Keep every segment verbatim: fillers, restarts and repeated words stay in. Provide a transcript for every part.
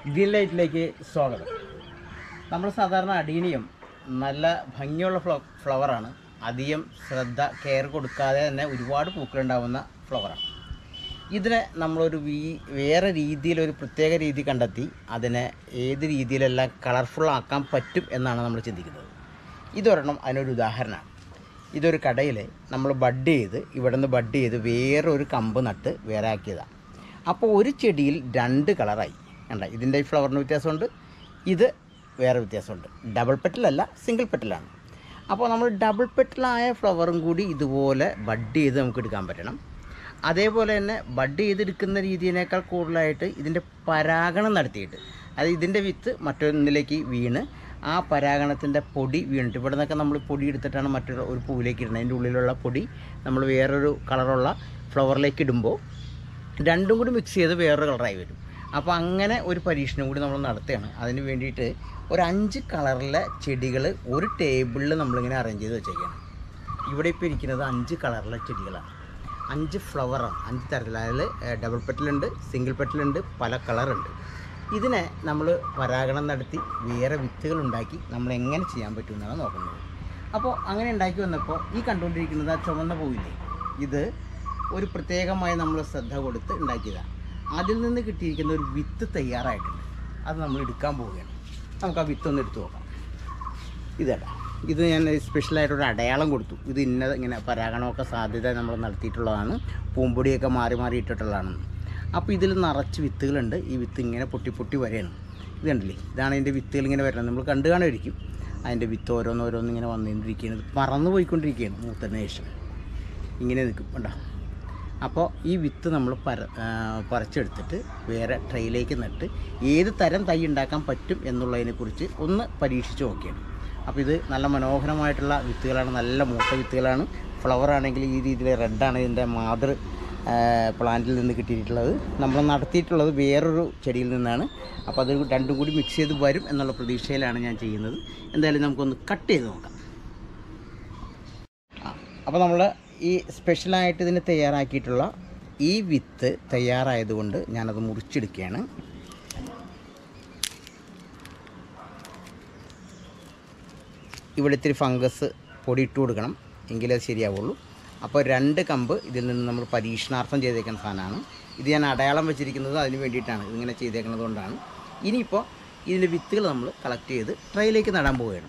Green ലൈറ്റിലേക്ക് സ്വാഗതം. നമ്മൾ സാധാരണ അഡീനിയം നല്ല ഭംഗിയുള്ള ഫ്ലോ ഫ്ലവറാണ്. അധികം ശ്രദ്ധ കെയർ കൊടുക്കാതെ തന്നെ ഒരുപാട് പൂക്കളുണ്ടാകുന്ന ഫ്ലവറാണ്. ഇതിനെ നമ്മളൊരു വീ വേറെ രീതിയിലൊരു പ്രത്യേക രീതി കണ്ടെത്തി അതിനെ ഏത് രീതിയിലെല്ലാം കളർഫുൾ ആക്കാൻ പറ്റും എന്നാണ് നമ്മൾ ചിന്തിക്കുന്നത്. ഇതൊരെണ്ണം അതിനൊരു ഉദാഹരണമാണ്. ഇതൊരു കടയിൽ നമ്മൾ ബഡ് ചെയ്ത് ഇവിടെ നിന്ന് ബഡ് ചെയ്ത് വേറൊരു കമ്പ് നട്ട് വേറെ ആക്കിയതാണ്. അപ്പോൾ ഒരു ചെടിയിൽ രണ്ട് കളറായി. കണ്ട, ഇതിൻ്റെ ഈ ഫ്ലവറിന് വ്യത്യാസമുണ്ട്, ഇത് വേറെ വ്യത്യാസമുണ്ട്. ഡബിൾ പെറ്റലല്ല, സിംഗിൾ പെറ്റലാണ്. അപ്പോൾ നമ്മൾ ഡബിൾ പെറ്റലായ ഫ്ലവറും കൂടി ഇതുപോലെ ബഡ് ചെയ്ത് നമുക്ക് എടുക്കാൻ പറ്റണം. അതേപോലെ തന്നെ ബഡ് ചെയ്തെടുക്കുന്ന രീതിയേക്കാൾ കൂടുതലായിട്ട് ഇതിൻ്റെ പരാഗണം നടത്തിയിട്ട്, അത് ഇതിൻ്റെ വിത്ത് മറ്റൊന്നിലേക്ക് വീണ് ആ പരാഗണത്തിൻ്റെ പൊടി വീണിട്ട് ഇവിടെ നിന്നൊക്കെ നമ്മൾ പൊടി എടുത്തിട്ടാണ് മറ്റൊരു ഒരു പൂവിലേക്ക് ഇടുന്നത്. അതിൻ്റെ ഉള്ളിലുള്ള പൊടി നമ്മൾ വേറൊരു കളറുള്ള ഫ്ലവറിലേക്ക് ഇടുമ്പോൾ രണ്ടും കൂടി മിക്സ് ചെയ്ത് വേറൊരു കളറായി വരും. അപ്പോൾ അങ്ങനെ ഒരു പരീക്ഷണം കൂടി നമ്മൾ നടത്തുകയാണ്. അതിന് വേണ്ടിയിട്ട് ഒരു അഞ്ച് കളറിലെ ചെടികൾ ഒരു ടേബിളിൽ നമ്മളിങ്ങനെ അറേഞ്ച് ചെയ്ത് വെച്ചേക്കാണ്. ഇവിടെ ഇപ്പോൾ ഇരിക്കുന്നത് അഞ്ച് കളറിലെ ചെടികളാണ്. അഞ്ച് ഫ്ലവറാണ്, അഞ്ച് തരത്തിൽ. അതിൽ ഡബിൾ പെറ്റലുണ്ട്, സിംഗിൾ പെറ്റലുണ്ട്, പല കളറുണ്ട്. ഇതിനെ നമ്മൾ പരാഗണം നടത്തി വേറെ വിത്തുകൾ ഉണ്ടാക്കി നമ്മൾ എങ്ങനെ ചെയ്യാൻ പറ്റുമെന്നാണ് നോക്കുന്നത്. അപ്പോൾ അങ്ങനെ ഉണ്ടാക്കി വന്നപ്പോൾ ഈ കണ്ടുകൊണ്ടിരിക്കുന്നത് ആ ചുവന്ന പൂവില്ലേ, ഇത് ഒരു പ്രത്യേകമായി നമ്മൾ ശ്രദ്ധ കൊടുത്ത് ഉണ്ടാക്കിയതാണ്. അതിൽ നിന്ന് കിട്ടിയിരിക്കുന്ന ഒരു വിത്ത് തയ്യാറായിട്ടുണ്ട്. അത് നമ്മൾ എടുക്കാൻ പോവുകയാണ്. നമുക്ക് ആ വിത്തൊന്ന് എടുത്തു നോക്കാം. ഇതേടാ, ഇത് ഞാൻ സ്പെഷ്യലായിട്ടൊരു അടയാളം കൊടുത്തു. ഇത് ഇന്ന ഇങ്ങനെ പരാഗണമൊക്കെ സാധ്യത നമ്മൾ നടത്തിയിട്ടുള്ളതാണ്, പൂമ്പൊടിയൊക്കെ മാറി മാറി ഇട്ടിട്ടുള്ളതാണ്. അപ്പോൾ ഇതിൽ നിറച്ച് വിത്തുകളുണ്ട്. ഈ വിത്ത് ഇങ്ങനെ പൊട്ടി പൊട്ടി വരെയാണ്. ഇത് കണ്ടില്ലേ, ഇതാണ് ഇതിൻ്റെ വിത്തുകൾ ഇങ്ങനെ വരുന്നത്. നമ്മൾ കണ്ടു കാണുമായിരിക്കും. അതിൻ്റെ വിത്ത് ഓരോന്നോരോന്ന് ഇങ്ങനെ വന്നുകൊണ്ടിരിക്കുകയാണ്. ഇത് പറന്ന് പോയിക്കൊണ്ടിരിക്കുകയാണ്. മൂത്തതിന് ശേഷം ഇങ്ങനെ നിൽക്കും, കണ്ടോ. അപ്പോൾ ഈ വിത്ത് നമ്മൾ പര പറിച്ചെടുത്തിട്ട് വേറെ ട്രെയിലേക്ക് നട്ട് ഏത് തരം തൈ ഉണ്ടാക്കാൻ പറ്റും എന്നുള്ളതിനെക്കുറിച്ച് ഒന്ന് പരീക്ഷിച്ച് നോക്കിയാണ്. അപ്പോൾ ഇത് നല്ല മനോഹരമായിട്ടുള്ള വിത്തുകളാണ്, നല്ല മൂത്ത വിത്തുകളാണ്. ഫ്ലവർ ആണെങ്കിൽ ഈ രീതിയിൽ റെഡാണ് ഇതിൻ്റെ മാതൃ പ്ലാന്റിൽ നിന്ന് കിട്ടിയിട്ടുള്ളത്. നമ്മൾ നടത്തിയിട്ടുള്ളത് വേറൊരു ചെടിയിൽ നിന്നാണ്. അപ്പോൾ അത് രണ്ടും കൂടി മിക്സ് ചെയ്ത് വരും എന്നുള്ള പ്രതീക്ഷയിലാണ് ഞാൻ ചെയ്യുന്നത്. എന്തായാലും നമുക്കൊന്ന് കട്ട് ചെയ്ത് നോക്കാം. അപ്പോൾ നമ്മൾ ഈ സ്പെഷ്യലായിട്ട് ഇതിന് തയ്യാറാക്കിയിട്ടുള്ള ഈ വിത്ത് തയ്യാറായതുകൊണ്ട് ഞാനത് മുറിച്ചെടുക്കുകയാണ്. ഇവിടെ ഇത്തിരി ഫംഗസ് പൊടി ഇട്ട് കൊടുക്കണം, എങ്കിലേ അത് ശരിയാവുള്ളൂ. അപ്പോൾ രണ്ട് കമ്പ് ഇതിൽ നിന്ന് നമ്മൾ പരീക്ഷണാർത്ഥം ചെയ്തേക്കുന്ന സാധനമാണ്. ഇത് ഞാൻ അടയാളം വെച്ചിരിക്കുന്നത് അതിന് വേണ്ടിയിട്ടാണ്, ഇതിങ്ങനെ ചെയ്തേക്കുന്നത് കൊണ്ടാണ്. ഇനിയിപ്പോൾ ഇതിൻ്റെ വിത്തുകൾ നമ്മൾ കളക്ട് ചെയ്ത് ട്രൈയിലേക്ക് നടാൻ പോവുകയാണ്.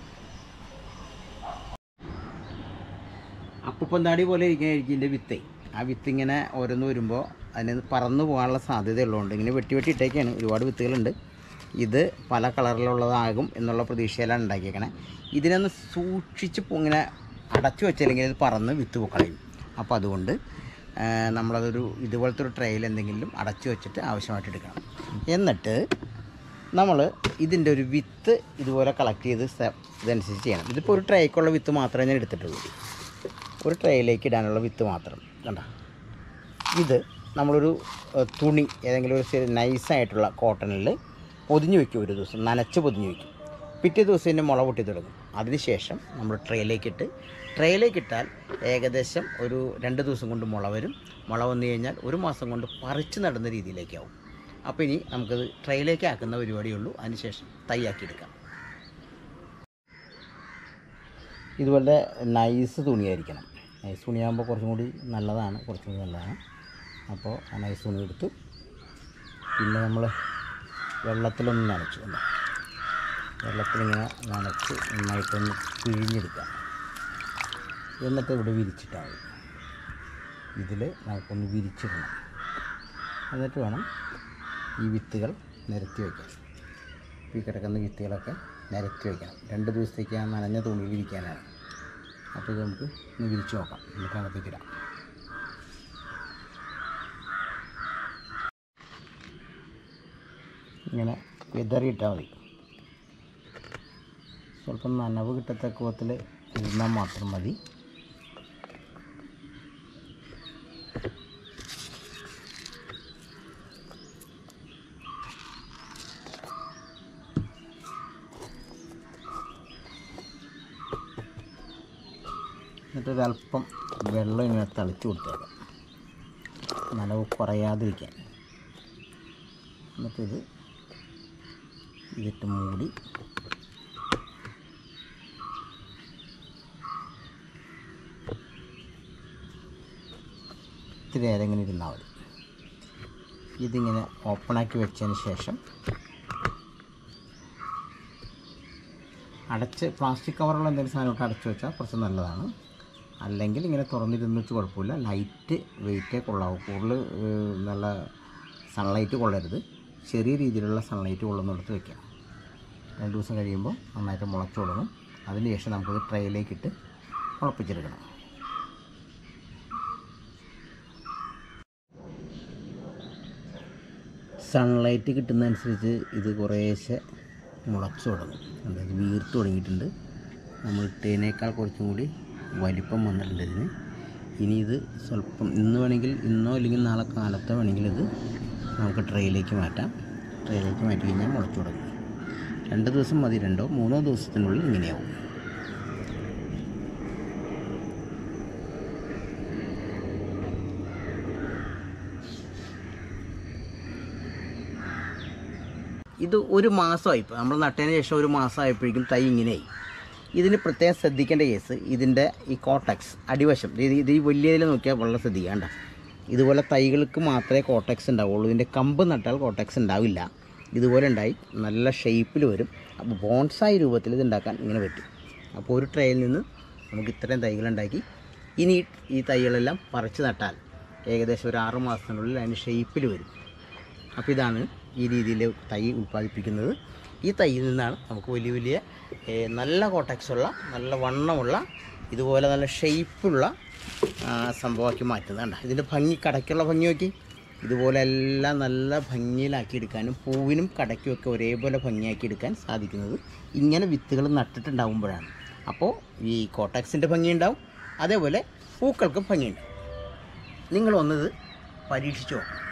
അപ്പൂപ്പന്താടി പോലെ ഇരിക്കുന്നതായിരിക്കും ഇതിൻ്റെ വിത്ത്. ആ വിത്ത് ഇങ്ങനെ ഓരോന്ന് വരുമ്പോൾ അതിന് പറന്ന് പോകാനുള്ള സാധ്യതയുള്ളതുകൊണ്ട് ഇങ്ങനെ വെട്ടി വെട്ടി ഇട്ടേക്കാണ്. ഒരുപാട് വിത്തുകളുണ്ട്. ഇത് പല കളറിലുള്ളതാകും എന്നുള്ള പ്രതീക്ഷയിലാണ് ഉണ്ടാക്കിയേക്കണേ. ഇതിനൊന്ന് സൂക്ഷിച്ച് ഇങ്ങനെ അടച്ചു വെച്ചില്ലെങ്കിൽ ഇത് പറന്ന് വിത്ത് കളയും. അപ്പോൾ അതുകൊണ്ട് നമ്മളതൊരു ഇതുപോലത്തെ ഒരു ട്രേയിൽ എന്തെങ്കിലും അടച്ചു വെച്ചിട്ട് ആവശ്യമായിട്ട് എടുക്കണം. എന്നിട്ട് നമ്മൾ ഇതിൻ്റെ ഒരു വിത്ത് ഇതുപോലെ കളക്ട് ചെയ്ത് ഇതനുസരിച്ച് ചെയ്യണം. ഇതിപ്പോൾ ഒരു ട്രേക്കുള്ള വിത്ത് മാത്രമേ ഞാൻ എടുത്തിട്ടുള്ളൂ. ഒരു ട്രേയിലേക്ക് ഇടാനുള്ള വിത്ത് മാത്രം. കണ്ട, ഇത് നമ്മളൊരു തുണി ഏതെങ്കിലും ഒരു നൈസായിട്ടുള്ള കോട്ടണിൽ പൊതിഞ്ഞ് വയ്ക്കും. ഒരു ദിവസം നനച്ച് പൊതിഞ്ഞ് വയ്ക്കും. പിറ്റേ ദിവസം ഇതിൻ്റെ മുള പൊട്ടി തുടങ്ങും. അതിനുശേഷം നമ്മൾ ട്രേയിലേക്കിട്ട് ട്രേയിലേക്കിട്ടാൽ ഏകദേശം ഒരു രണ്ട് ദിവസം കൊണ്ട് മുള വരും. മുള വന്നു കഴിഞ്ഞാൽ ഒരു മാസം കൊണ്ട് പറിച്ച് നടുന്ന രീതിയിലേക്കാവും. അപ്പോൾ ഇനി നമുക്കത് ട്രേയിലേക്ക് ആക്കുന്ന പരിപാടിയുള്ളൂ. അതിനുശേഷം തൈയാക്കിയെടുക്കാം. ഇതുപോലെ നൈസ് തുണിയായിരിക്കണം. നൈസ് തുണിയാകുമ്പോൾ കുറച്ചും കൂടി നല്ലതാണ്, കുറച്ചും കൂടി നല്ലതാണ്. അപ്പോൾ ആ നൈസ് തുണി എടുത്തു. പിന്നെ നമ്മൾ വെള്ളത്തിലൊന്ന് നനച്ചു, അല്ല വെള്ളത്തിലിങ്ങനെ നനച്ച് നന്നായിട്ടൊന്ന് പിഴിഞ്ഞെടുക്കാം. എന്നിട്ട് ഇവിടെ വിരിച്ചിട്ടാൽ മതി. ഇതിൽ നമുക്കൊന്ന് വിരിച്ചിടണം. എന്നിട്ട് വേണം ഈ വിത്തുകൾ നിരത്തി വയ്ക്കാൻ. ഈ കിടക്കുന്ന വിത്തുകളൊക്കെ നിരത്തി വയ്ക്കണം. രണ്ട് ദിവസത്തേക്ക് ആ നനഞ്ഞ തുണിയിൽ ഇരിക്കാനാണ്. അപ്പോൾ ഇത് നമുക്ക് ഒന്ന് വിരിച്ച് നോക്കാം. നമുക്ക് അകത്തേക്കിടാം. ഇങ്ങനെ വിതറിയിട്ടാൽ മതി. സ്വല്പം നനവ് കിട്ടത്തക്ക വിധത്തിൽ ഇരുന്നാൽ മാത്രം മതി. എന്നിട്ടൊരല്പം വെള്ളം ഇങ്ങനെ തളിച്ച് കൊടുത്തേക്കാം, നനവ് കുറയാതിരിക്കാൻ. എന്നിട്ടിത് ഇതിട്ട് മൂടി ഇത്തിരി നേരം ഇങ്ങനെ ഇരുന്നാൽ മതി. ഇതിങ്ങനെ ഓപ്പണാക്കി വെച്ചതിന് ശേഷം അടച്ച് പ്ലാസ്റ്റിക് കവറുള്ള എന്തെങ്കിലും സാധനമൊക്കെ അടച്ച് വെച്ചാൽ കുറച്ച് നല്ലതാണ്. അല്ലെങ്കിൽ ഇങ്ങനെ തുറന്നിരുന്ന് വെച്ച് കുഴപ്പമില്ല. ലൈറ്റ് വെയിറ്റേ കൊള്ളാവും. കൂടുതൽ നല്ല സൺലൈറ്റ് കൊള്ളരുത്. ചെറിയ രീതിയിലുള്ള സൺലൈറ്റ് കൊള്ളുന്നിടത്ത് വയ്ക്കാം. രണ്ട് ദിവസം കഴിയുമ്പോൾ നന്നായിട്ട് മുളച്ചു തുടങ്ങും. അതിന് ശേഷം നമുക്കത് ട്രേയിലേക്കിട്ട് മുളപ്പിച്ചെടുക്കണം. സൺലൈറ്റ് കിട്ടുന്നതനുസരിച്ച് ഇത് കുറേശ്ശെ മുളച്ചു തുടങ്ങും. അതായത് വീർത്ത് തുടങ്ങിയിട്ടുണ്ട്. നമ്മൾ ഇട്ടതിനേക്കാൾ കുറച്ചും കൂടി വലിപ്പം വന്നിട്ടുണ്ട് ഇതിന്. ഇനി ഇത് സ്വല്പം ഇന്ന് വേണമെങ്കിൽ ഇന്നോ അല്ലെങ്കിൽ നാളെ കാലത്തോ വേണമെങ്കിൽ ഇത് നമുക്ക് ട്രേയിലേക്ക് മാറ്റാം. ട്രേയിലേക്ക് മാറ്റി കഴിഞ്ഞാൽ മുളച്ചു തുടങ്ങും. രണ്ട് ദിവസം മതി, രണ്ടോ മൂന്നോ ദിവസത്തിനുള്ളിൽ ഇങ്ങനെയാവും. ഇത് ഒരു മാസമായി. ഇപ്പോൾ നമ്മൾ നട്ടതിന് ശേഷം ഒരു മാസമായപ്പോഴേക്കും തൈ ഇങ്ങനെയായി. ഇതിന് പ്രത്യേകം ശ്രദ്ധിക്കേണ്ട കേസ് ഇതിൻ്റെ ഈ കോട്ടക്സ് അടിവശം, ഇത് ഇത് ഈ വലിയതിൽ നോക്കിയാൽ വളരെ ശ്രദ്ധിക്കേണ്ട. ഇതുപോലെ തൈകൾക്ക് മാത്രമേ കോട്ടക്സ് ഉണ്ടാവുള്ളൂ. ഇതിൻ്റെ കമ്പ് നട്ടാൽ കോട്ടക്സ് ഉണ്ടാവില്ല. ഇതുപോലെ ഉണ്ടായി നല്ല ഷേപ്പിൽ വരും. അപ്പോൾ ബോൺസായി രൂപത്തിൽ ഇത് ഉണ്ടാക്കാൻ ഇങ്ങനെ പറ്റും. അപ്പോൾ ഒരു ട്രേയിൽ നിന്ന് നമുക്ക് ഇത്രയും തൈകളുണ്ടാക്കി ഇനി ഈ തൈകളെല്ലാം പറിച്ച് നട്ടാൽ ഏകദേശം ഒരു ആറ് മാസത്തിനുള്ളിൽ അതിന് ഷേപ്പിൽ വരും. അപ്പോൾ ഇതാണ് ഈ രീതിയിൽ തൈ ഉൽപ്പാദിപ്പിക്കുന്നത്. ഈ തൈയിൽ നിന്നാണ് നമുക്ക് വലിയ വലിയ നല്ല കോട്ടക്സുള്ള നല്ല വണ്ണമുള്ള ഇതുപോലെ നല്ല ഷേപ്പുള്ള സംഭവമാക്കി മാറ്റുന്നത്. കണ്ട ഇതിൻ്റെ ഭംഗി, കടയ്ക്കുള്ള ഭംഗി നോക്കി. ഇതുപോലെ എല്ലാം നല്ല ഭംഗിയിലാക്കി എടുക്കാനും പൂവിനും കടയ്ക്കുമൊക്കെ ഒരേപോലെ ഭംഗിയാക്കി എടുക്കാൻ സാധിക്കുന്നത് ഇങ്ങനെ വിത്തുകൾ നട്ടിട്ടുണ്ടാകുമ്പോഴാണ്. അപ്പോൾ ഈ കോട്ടക്സിൻ്റെ ഭംഗിയുണ്ടാവും, അതേപോലെ പൂക്കൾക്കും ഭംഗിയുണ്ടാവും. നിങ്ങൾ വന്നത് പരീക്ഷിച്ചു നോക്കാം.